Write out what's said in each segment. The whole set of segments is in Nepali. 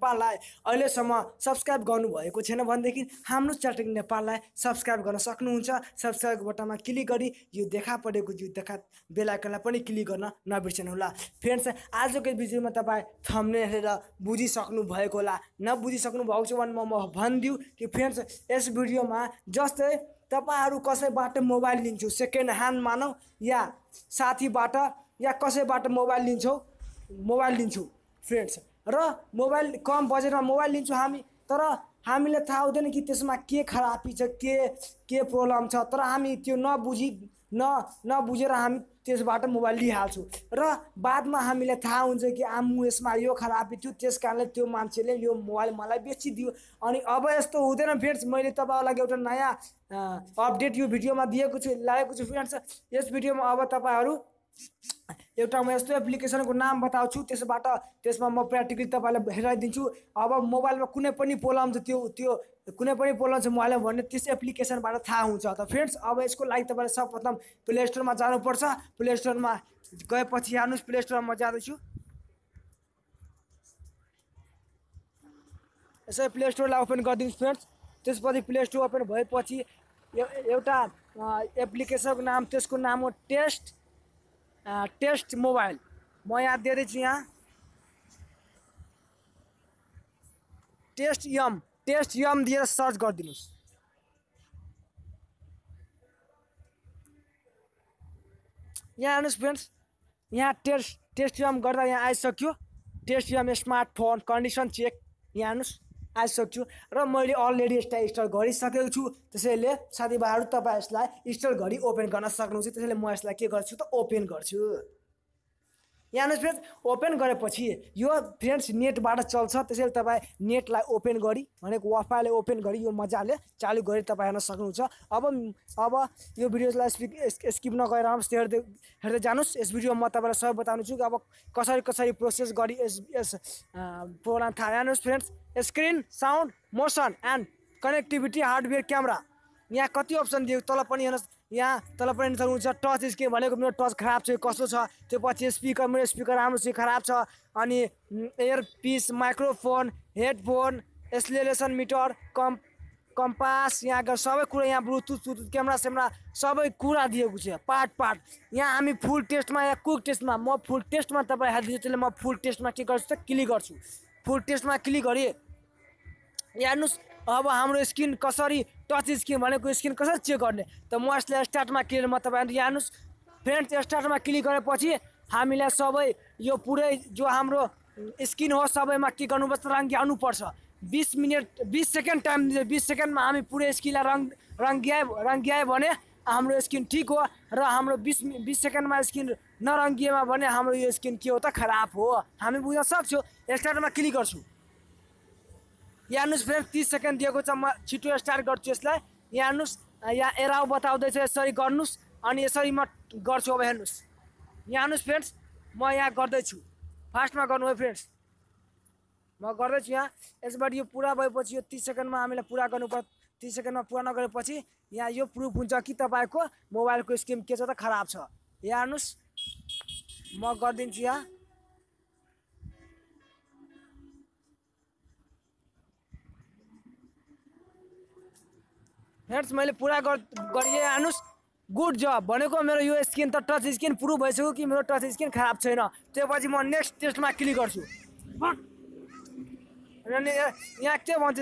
नेपाललाई अहिलेसम्म सब्स्क्राइब गर्नुभएको छैन भनेदेखि हाम्रो च्याटिङ नेपाललाई सब्स्क्राइब गर्न सक्नुहुन्छ। सब्स्क्राइब बटनमा क्लिक गरी यो देखा परेको बेल आइकनलाई पनि क्लिक गर्न नबिर्सनुहोला। फ्रेन्ड्स, आजको भिडियोमा तपाईँ थम्बनेल हेरेर बुझिसक्नु भएको होला। नबुझिसक्नु भएको छ भने म भनिदिउँ कि फ्रेन्ड्स, यस भिडियोमा जस्तै तपाईहरु कसैबाट मोबाइल लिन्छौ, सेकेन्ड ह्यान्ड मानौ या साथीबाट या कसैबाट मोबाइल लिन्छौ फ्रेन्ड्स, र मोबाइल कम बजेटमा मोबाइल लिन्छौ हामी, तर हामीलाई थाहा हुँदैन कि त्यसमा के खराबी छ, के प्रब्लम छ, तर हामी त्यो नबुझेर हामी त्यसबाट मोबाइल लिइहाल्छौँ र बादमा हामीलाई थाहा हुन्छ कि यसमा यो खराबी थियो, त्यस कारणले त्यो मान्छेले यो मोबाइल मलाई बेचिदियो। अनि अब यस्तो हुँदैन फ्रेन्ड्स। मैले तपाईहरुलाई एउटा नयाँ अपडेट यो भिडियोमा लागेको छु फ्रेन्ड्स। यस भिडियोमा अब तपाईहरु एउटा म यस्तो एप्लिकेसनको नाम बताउँछु, त्यसमा म प्र्याक्टिकली तपाईलाई हेराइदिन्छु। अब मोबाइलमा कुनै पनि प्रब्लम छ त्यो कुनै पनि प्रब्लम छ मोबाइलमा भन्ने त्यस एप्लिकेसनबाट थाहा हुन्छ। त फ्रेन्ड्स, अब यसको लागि तपाईले सर्वप्रथम प्ले स्टोरमा जानुपर्छ। प्ले स्टोरमा गएपछि हेर्नुस्, प्ले स्टोरमा म जाँदैछु। यसै प्ले स्टोरलाई ओपन गरिदिनुहोस् फ्रेन्ड्स। त्यसपछि प्ले स्टोर ओपन भएपछि एउटा एप्लिकेसनको नाम, त्यसको नाम हो टेस्ट मोबाइल। म यहाँ दिँदैछु, यहाँ टेस्ट यम दिएर सर्च गरिदिनुहोस्। यहाँ हेर्नुहोस् फ्रेन्ड्स, यहाँ टेस्ट यम गर्दा यहाँ आइसक्यो। टेस्ट यम स्मार्टफोन कन्डिसन चेक, यहाँ हेर्नुहोस् आइसक्यो र मैले अलरेडी यसलाई इन्स्टल गरिसकेको छु। त्यसैले साथीभाइहरू तपाईँ यसलाई इन्स्टल गरी ओपन गर्न सक्नुहुन्छ। त्यसैले म यसलाई के गर्छु त ओपन गर्छु। यहाँ हेर्नुहोस् फ्रेन्ड्स, ओपन गरेपछि यो फ्रेन्ड्स नेटबाट चल्छ। त्यसैले तपाईँ नेटलाई ओपन गरी भनेको वाइफाईले ओपन गरी यो मजाले चालु गरी तपाईँ हेर्न सक्नुहुन्छ। अब यो भिडियोलाई स्किप नगरेर हेर्दै जानुहोस्। यस भिडियोमा म तपाईँलाई सबै बताउनु छु कि अब कसरी प्रोसेस गरी यस प्रोग्राम थाहा। हेर्नुहोस् friends, screen, sound, motion and connectivity, hardware, camera, यहाँ कति अप्सन दिएको तल पनि हेर्नुहोस्। यहाँ तल पनि सक्नुहुन्छ टच स्क्रिन भनेको मेरो टच खराब छ, कस्तो छ। त्यो पछि स्पिकर, मेरो स्पिकर राम्रो छ, खराब छ। अनि earpiece, microphone, headphone, acceleration meter, compass, यहाँ सबै कुरा, यहाँ ब्लुटुथ, क्यामेरा सबै कुरा दिएको छ पार्ट। यहाँ हामी फुल टेस्टमा या कुक टेस्टमा, म फुल टेस्टमा तपाईँ हेरिदिन्छु। त्यसले म फुल टेस्टमा के गर्छु त क्लिक गर्छु। फुल टेस्टमा क्लिक गरेँ। हेर्नुहोस् अब हाम्रो स्क्रिन कसरी, टच स्क्रिन भनेको स्क्रिन कसरी चेक गर्ने त म यसलाई स्टार्टमा क्लिक, म तपाईँहरू हेर्नुहोस् फ्रेन्ड्स, स्टार्टमा क्लिक गरेपछि हामीलाई सबै यो पुरै जो हाम्रो स्क्रिन हो सबैमा के गर्नुपर्छ, रङ्ग्याउनुपर्छ। 20 सेकेन्ड टाइम दिन्छ। 20 सेकेन्डमा हामी पुरै स्क्रिनलाई रङ्ग्याए भने हाम्रो स्क्रिन ठिक हो, र हाम्रो 20 सेकेन्डमा स्क्रिन नरङ्गिएमा भने हाम्रो यो स्क्रिन के हो त खराब हो। हामी बुझ्न सक्छौँ। स्टार्टमा क्लिक गर्छु। यहाँ हेर्नुहोस् फ्रेन्ड्स, 30 सेकेन्ड दिएको छ। म छिटो स्टार्ट गर्छु यसलाई। यहाँ हेर्नुहोस्, यहाँ एराउ बताउँदैछ, यसरी गर्नुहोस्। अनि यसरी म गर्छु। अब हेर्नुहोस्, यहाँ हेर्नुहोस् फ्रेन्ड्स, म यहाँ गर्दैछु। फास्टमा गर्नु है फ्रेन्ड्स, म गर्दैछु यहाँ। यसबाट यो पुरा भएपछि यो 30 सेकेन्डमा हामीलाई पुरा गर्नुपर्छ। 30 सेकेन्डमा पुरा नगरेपछि यहाँ यो प्रुफ हुन्छ कि तपाईँको मोबाइलको स्क्रिन के छ त खराब छ। यहाँ हेर्नुहोस्, म गरिदिन्छु यहाँ। फ्रेन्ड्स, मैले पुरा गरिए। हेर्नुहोस्, गुड जब भनेको मेरो यो स्क्रिन त टच स्क्रिन प्रुफ भइसक्यो कि मेरो टच स्क्रिन खराब छैन। त्यसपछि म नेक्स्ट टेस्टमा क्लिक गर्छु। यहाँ के भन्छ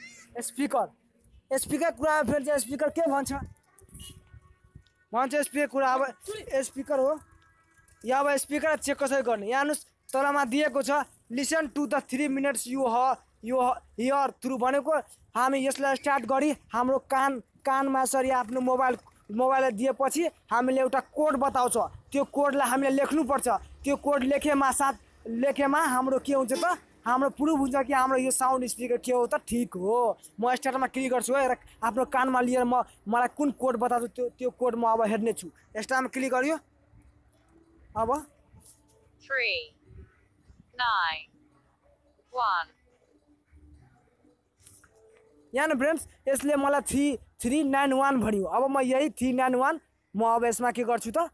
स्पिकर कुरा फ्रेन्ड्स, स्पिकर के भन्छ स्पिकर कुरा। अब स्पिकर हो या अब स्पिकर चेक कसरी गर्ने। यहाँ हेर्नुहोस् तलमा दिएको छ लिसन टु द 3 मिनट्स यो हियर थ्रु भनेको हामी यसलाई स्टार्ट गरी हाम्रो कानमा यसरी आफ्नो मोबाइल दिएपछि हामीले एउटा कोड बताउँछ। त्यो कोडलाई हामीले लेख्नुपर्छ। त्यो कोड लेखेमा हाम्रो के हुन्छ त, हाम्रो प्रुफ हुन्छ कि हाम्रो यो साउन्ड स्पिकर के हो त ठिक हो। म स्टार्टमा क्लिक गर्छु है, र आफ्नो कानमा लिएर मलाई कुन कोड बताउँछु त्यो कोड म अब हेर्ने छु। स्टार्टमा क्लिक गर्यो। अब 3 9 1 यहाँ फ्रेन्ड्स, यसले मलाई 391 भन्यो। अब म यही 391 म अब यसमा के गर्छु त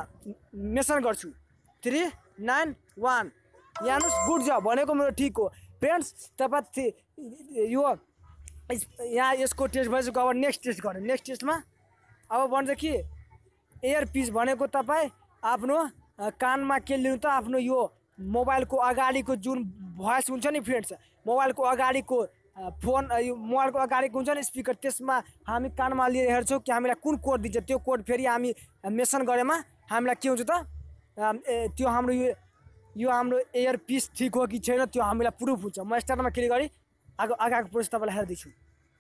मेसन गर्छु 391। यहाँ हेर्नुहोस् गुड जब भनेको मेरो ठिक हो। फ्रेन्ड्स तपाईँ यो यहाँ यसको टेस्ट भइसक्यो। अब नेक्स्ट टेस्ट गर्ने। नेक्स्ट टेस्टमा अब भन्छ कि एयरपिस भनेको तपाईँ आफ्नो कानमा के लिनु त आफ्नो यो मोबाइलको अगाडिको जुन भोइस हुन्छ नि फ्रेन्ड्स, मोबाइलको अगाडिको फोन यो मोबाइलको अगाडिको हुन्छ नि स्पिकर, त्यसमा हामी कानमा लिएर हेर्छौँ कि हामीलाई कुन कोड दिन्छ। त्यो कोड फेरि हामी मेन्सन गरेमा हामीलाई के हुन्छ त त्यो हाम्रो यो हाम्रो एयरपिस ठिक हो कि छैन त्यो हामीलाई प्रुफ हुन्छ। म स्टार्टमा क्लिक गरेँ, अगाडिको प्रोसेस तपाईँलाई हेर्दैछु।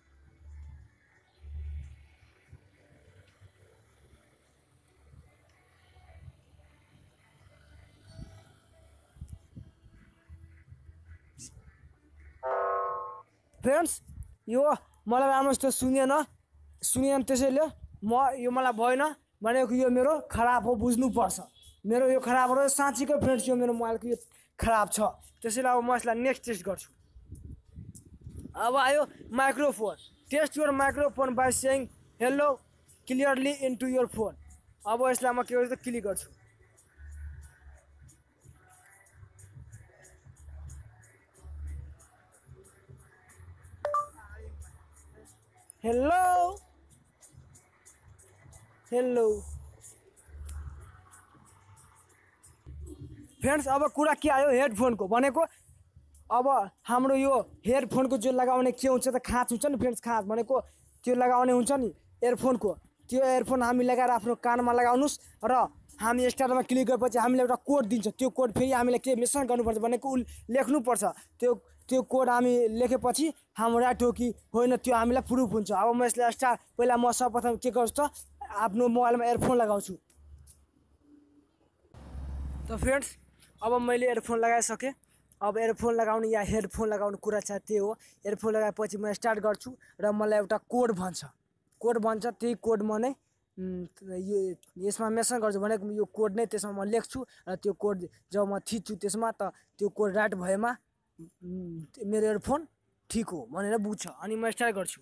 फ्रेन्ड्स यो मलाई राम्रोसित सुनिएन त्यसैले यो मलाई भएन भनेको यो मेरो खराब हो, बुझ्नुपर्छ। मेरो यो खराब हो साँच्चीकै फ्रेन्ड्स, यो मेरो मोबाइलको यो खराब छ। त्यसैले अब म यसलाई नेक्स्ट टेस्ट गर्छु। अब आयो microphone. Test your microphone by saying hello clearly into your phone. अब यसलाई म के गर्छु त क्लिक गर्छु। हेलो हेलो फ्रेन्ड्स अब कुरा के आयो हेडफोनको भनेको। अब हाम्रो यो हेडफोनको जो लगाउने के हुन्छ त खाँच हुन्छ नि फ्रेन्ड्स, खाँच भनेको त्यो लगाउने हुन्छ नि एयरफोनको, त्यो एयरफोन हामी लगाएर आफ्नो कानमा लगाउनुहोस् र हामी स्टार्टमा क्लिक गरेपछि हामीलाई एउटा कोड दिन्छ। त्यो कोड फेरि हामीले के मेन्सन गर्नुपर्छ भनेको लेख्नुपर्छ। त्यो कोड हामी लेखेपछि हाम्रो राइट हो कि होइन त्यो हामीलाई प्रुफ हुन्छ। अब म यसलाई पहिला म सर्वप्रथम के गर्छु त आफ्नो मोबाइलमा एयरफोन लगाउँछु। त फ्रेन्ड्स अब मैले एयरफोन लगाइसकेँ। अब एयरफोन लगाउने या हेडफोन लगाउने कुरा चाहिँ त्यही हो। एयरफोन लगाएपछि म स्टार्ट गर्छु र मलाई एउटा कोड भन्छ त्यही कोड म नै यसमा मेन्सन गर्छु भनेको यो कोड नै त्यसमा म लेख्छु र त्यो कोड जब म थिच्छु त्यसमा त त्यो कोड राइट भएमा मेरो एयरफोन ठिक हो भनेर बुझ्छ अनि म स्टार्ट गर्छु।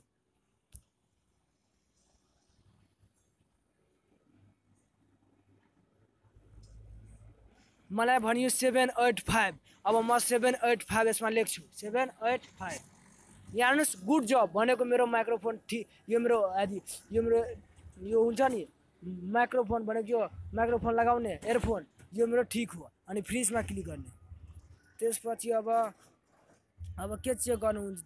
मलाई भनियो 785। अब म 785 यसमा लेख्छु 785। यहाँ हेर्नुहोस् गुड जब भनेको मेरो माइक्रोफोन यो मेरो यो हुन्छ नि माइक्रोफोन भनेको यो माइक्रोफोन लगाउने एयरफोन यो मेरो ठिक हो अनि फ्रिजमा क्लिक गर्ने। त्यसपछि अब के चेक गर्नुहुन्छ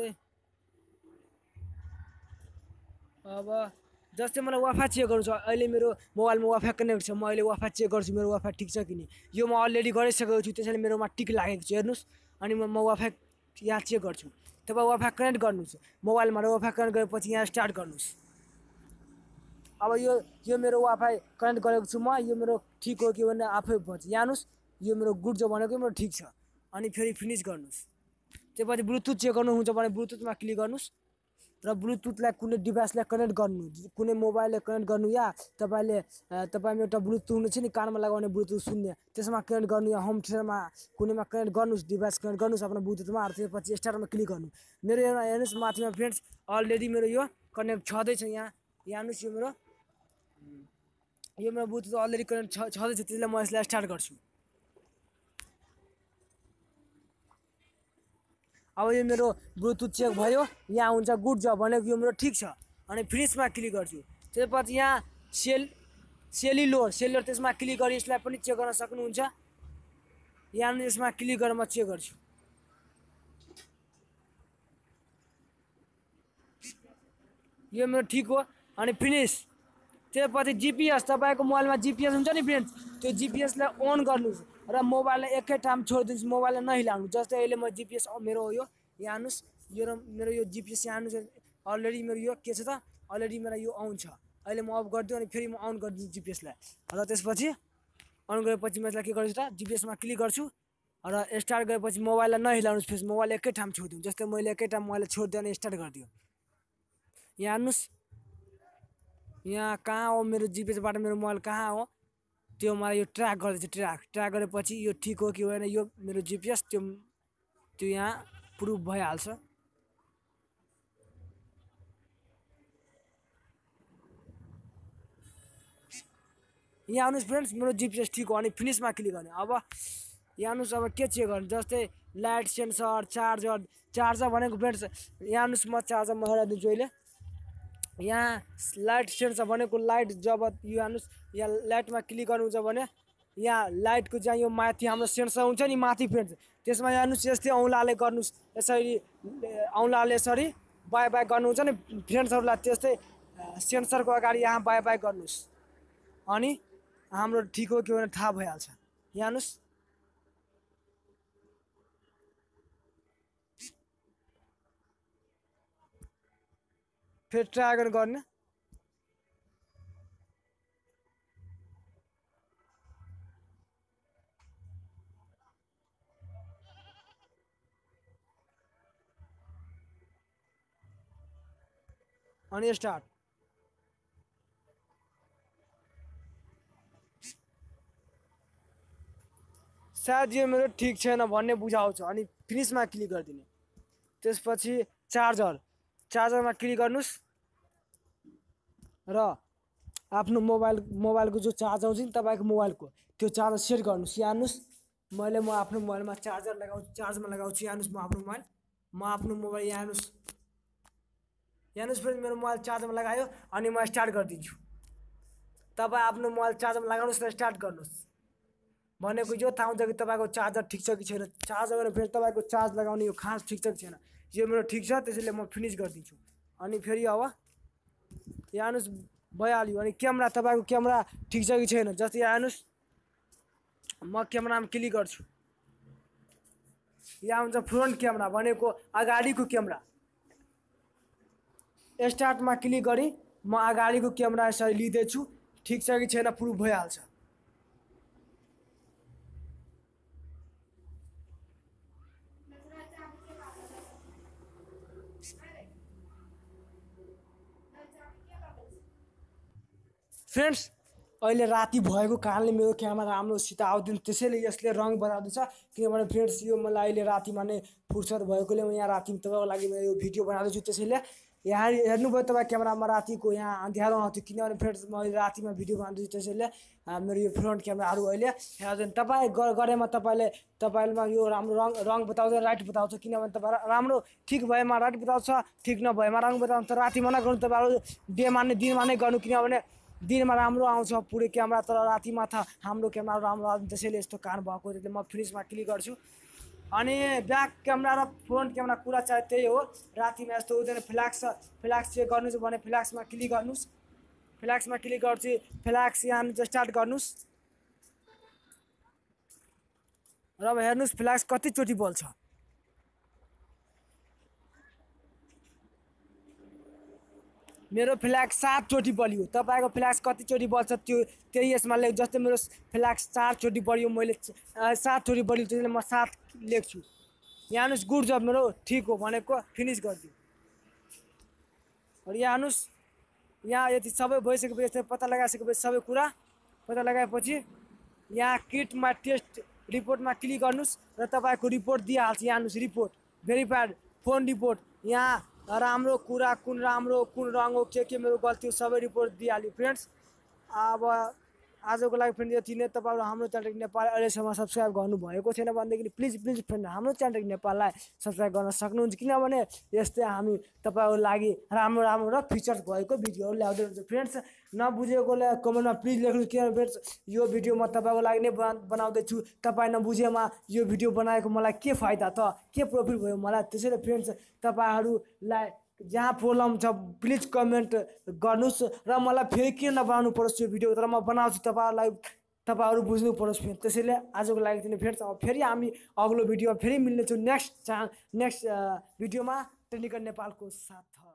जस्तै मलाई वाइफाई चेक गर्नु छ। अहिले मेरो मोबाइलमा वाइफाई कनेक्ट छ, म अहिले वाइफाई चेक गर्छु मेरो वाइफाई ठिक छ कि नि। यो म अलरेडी गरिसकेको छु त्यसैले मेरोमा टिक लागेको छ हेर्नुहोस्। अनि म वाइफाई यहाँ चेक गर्छु। तपाईँ वाइफाई कनेक्ट गर्नुहोस् मोबाइलमा र वाइफाई कनेक्ट गरेपछि यहाँ स्टार्ट गर्नुहोस्। अब यो मेरो वाइफाई कनेक्ट गरेको छु म, यो मेरो ठिक हो कि भने आफै भन्छ। यहाँ हेर्नुहोस् यो मेरो गुड जो भनेको मेरो ठिक छ अनि फेरि फिनिस गर्नुहोस्। त्यसपछि ब्लुटुथ चेक गर्नुहुन्छ भने ब्लुटुथमा क्लिक गर्नुहोस् र ब्लुटुथलाई कुनै डिभाइसलाई कनेक्ट गर्नु, कुनै मोबाइलले कनेक्ट गर्नु या तपाईँमा एउटा ब्लुटुथ हुने छ नि कानमा लगाउने ब्लुटुथ सुन्ने त्यसमा कनेक्ट गर्नु या होम थिएटरमा कुनैमा कनेक्ट गर्नुहोस्, डिभाइस कनेक्ट गर्नुहोस् आफ्नो ब्लुटुथमा। त्यसपछि स्टार्टमा क्लिक गर्नु। मेरो यहाँ हेर्नुहोस् माथिमा फ्रेन्ड्स अलरेडी मेरो यो कनेक्ट छँदैछ। यहाँ हेर्नुहोस् यो मेरो ब्लुटुथ अलरेडी कनेक्ट छँदैछ त्यसले म यसलाई स्टार्ट गर्छु। अब यो मेरो ब्लुटुथ चेक भयो, यहाँ हुन्छ गुड जब भनेको यो मेरो ठिक छ अनि फ्रिजमा क्लिक गर्छु। त्यसपछि यहाँ सेल्युलर त्यसमा क्लिक गरी यसलाई पनि चेक गर्न सक्नुहुन्छ। यहाँ यसमा क्लिक गरेर म चेक गर्छु। यो मेरो ठिक हो अनि फिनिस। त्यसपछि जिपिएस तपाईँको मोबाइलमा जिपिएस हुन्छ नि फ्रेन्ड्स, त्यो जिपिएसलाई अन गर्नुहोस् र मोबाइललाई एकै टाइम छोडिदिनुहोस्, मोबाइललाई नहिलाउनु। जस्तै अहिले म जिपिएस मेरो हो यो यहाँ हेर्नुहोस् मेरो यो जिपिएस यहाँ हेर्नुहोस् अलरेडी मेरो यो के छ त अलरेडी मेरो यो अन छ। अहिले म अफ गरिदिउँ अनि फेरि म अन गरिदिन्छु जिपिएसलाई र त्यसपछि अन गरेपछि म यसलाई के गर्छु त जिपिएसमा क्लिक गर्छु र स्टार्ट गरेपछि मोबाइललाई नहिलाउनुहोस्, फेरि मोबाइल एकै ठाउँ छोडिदिउँ। जस्तै मैले एकै ठाउँ मोबाइललाई छोडिदिएँ अनि स्टार्ट गरिदिउँ। यहाँ हेर्नुहोस् यहाँ कहाँ हो मेरो जिपिएसबाट मेरो मोबाइल कहाँ हो त्यो मलाई यो ट्र्याक गर्दैछ। ट्र्याक गरेपछि यो ठिक हो कि होइन यो मेरो जिपिएस त्यो यहाँ प्रुफ भइहाल्छ। यहाँ आउनुहोस् फ्रेन्ड्स मेरो जिपिएस ठिक हो अनि फिनिसमा क्लिक गर्ने। अब यहाँ आउनुहोस् अब के चेक गर्नु जस्तै लाइट सेन्सर चार्जर भनेको फ्रेन्ड्स यहाँ हेर्नुहोस् म चार्जर म हराइदिन्छु अहिले यहाँ लाइट सेन्सर भनेको लाइट जब यो हेर्नुहोस् यहाँ लाइटमा क्लिक गर्नुहुन्छ भने यहाँ लाइटको चाहिँ यो माथि हाम्रो सेन्सर हुन्छ नि माथि फ्रेन्ड्स त्यसमा हेर्नुहोस् यस्तै औँलाले गर्नुहोस् यसरी औँलाले यसरी बाई बाई गर्नुहुन्छ नि फ्रेन्ड्सहरूलाई त्यस्तै सेन्सरको अगाडि यहाँ बाई बाई गर्नुहोस् अनि हाम्रो ठिक हो कि भनेर थाहा भइहाल्छ यहाँ हेर्नुहोस् फेरि ट्राई गर्ने अनि स्टार्ट सायद यो मेरो ठिक छैन भन्ने बुझाउँछ अनि फिनिसमा क्लिक गरिदिने त्यसपछि चार्जरमा क्लिक गर्नुहोस् र आफ्नो मोबाइलको जो चार्ज आउँछ नि तपाईँको मोबाइलको त्यो चार्जर सेट गर्नुहोस् यहाँ हेर्नुहोस् म आफ्नो मोबाइलमा चार्जर लगाउँछु चार्जमा लगाउँछु यहाँ हेर्नुहोस् म आफ्नो मोबाइल यहाँ हेर्नुहोस् फेरि मेरो मोबाइल चार्जमा लगायो अनि म स्टार्ट गरिदिन्छु तपाईँ आफ्नो मोबाइल चार्जमा लगाउनुहोस् र स्टार्ट गर्नुहोस् भनेको यो थाहा हुन्छ कि तपाईँको चार्जर ठिक छ कि छैन चार्ज गरेर फेरि तपाईँको चार्ज लगाउने यो खास ठिक छ कि छैन यो मेरो ठिक छ त्यसैले म फिनिस गरिदिन्छु अनि फेरि अब यहाँ हेर्नुहोस् भइहाल्यो अनि क्यामेरा तपाईँको क्यामेरा ठिक छ कि छैन जस्तै यहाँ हेर्नुहोस् म क्यामेरामा क्लिक गर्छु यहाँ हुन्छ फ्रन्ट क्यामेरा भनेको अगाडिको क्यामेरा स्टार्टमा क्लिक गरी म अगाडिको क्यामेरा यसरी लिँदैछु ठिक छ कि छैन प्रुफ भइहाल्छ फ्रेन्ड्स अहिले राति भएको कारणले मेरो क्यामेरा राम्रोसित आउँदैन त्यसैले यसले रङ बनाउँदैछ किनभने फ्रेन्ड्स यो मलाई अहिले रातिमा नै फुर्सद भएकोले म यहाँ राति तपाईँको लागि म यो भिडियो बनाउँदैछु त्यसैले यहाँ हेर्नुभयो तपाईँ क्यामेरामा रातिको यहाँ अँध्यारो आउँथ्यो किनभने फ्रेन्ड्स म अहिले रातिमा भिडियो बनाउँदैछु त्यसैले मेरो यो फ्रन्ट क्यामेराहरू अहिले हेर्दैन तपाईँ गरेमा तपाईँमा यो राम्रो रङ बताउँछ राइट बताउँछ किनभने तपाईँ राम्रो ठिक भएमा राइट बताउँछ ठिक नभएमा रङ बताउँछ रातिमा नगर्नु तपाईँहरू डेमा नै दिनमा नै गर्नु किनभने दिनमा राम्रो आउँछ पुरै क्यामेरा तर रातिमा त हाम्रो क्यामेरा राम्रो आउँछ त्यसैले यस्तो कारण भएको त्यसले म फिनिसमा क्लिक गर्छु अनि ब्याक क्यामेरा र फ्रन्ट क्यामेरा कुरा चाहिँ त्यही हो रातिमा यस्तो हुँदैन फ्ल्याक्स चेक गर्नु छ भने फ्ल्याक्समा क्लिक गर्नुहोस् फ्ल्याक्समा क्लिक गर्छु फ्ल्याक्स यहाँ स्टार्ट गर्नुहोस् र अब हेर्नुहोस् फ्ल्याक्स कतिचोटि बल्छ मेरो फ्ल्याक्स 7 चोटि बल्यो तपाईँको फ्ल्याक्स कतिचोटि बल्छ त्यो त्यही यसमा लेख जस्तै मेरो फ्ल्याक्स 4 चोटि बल्यो मैले 7 चोटि बल्यो त्यसैले म 7 लेख्छु यहाँ हेर्नुहोस् गुड जब मेरो ठिक हो भनेको फिनिस गरिदिउँ र यहाँ हेर्नुहोस् यहाँ यति सबै भइसकेपछि पत्ता लगाइसकेपछि सबै कुरा पत्ता लगाएपछि यहाँ किटमा टेस्ट रिपोर्टमा क्लिक गर्नुहोस् र तपाईँको रिपोर्ट दिइहाल्छ यहाँ हेर्नुहोस् रिपोर्ट भेरिफाइड फोन रिपोर्ट यहाँ राम्रो कुरा कुन राम्रो कुन रङ हो के मेरो गल्ती हो सबै रिपोर्ट दिइहाल्यो फ्रेन्ड्स अब आजको लागि फ्रेन्ड यति नै तपाईँहरू हाम्रो च्यानल नेपाल अहिलेसम्म सब्सक्राइब गर्नुभएको छैन भनेदेखि प्लिज फ्रेन्ड हाम्रो च्यानल नेपाललाई सब्सक्राइब गर्न सक्नुहुन्छ किनभने यस्तै हामी तपाईँहरूको लागि राम्रो र फिचर्स भएको भिडियोहरू ल्याउँदै हुन्छ फ्रेन्ड्स नबुझेकोले कमेन्टमा प्लिज लेख्नु किनभने फ्रेन्ड्स यो भिडियो म तपाईँको लागि नै बनाउँदैछु तपाईँ नबुझेमा यो भिडियो बनाएको मलाई के फाइदा त के प्रफिट भयो मलाई त्यसैले फ्रेन्ड्स तपाईँहरूलाई जहाँ प्रब्लम छ प्लिज कमेन्ट गर्नुहोस् र मलाई फेरि किन नबनाउनु परोस् यो भिडियो तर म बनाउँछु तपाईँहरू बुझ्नु परोस् फ्रेन्ड त्यसैले आजको लागि चाहिँ फ्रेन्ड्स अब फेरि हामी अग्लो भिडियोमा फेरि मिल्नेछौँ नेक्स्ट भिडियोमा टेक्निकल नेपालको साथ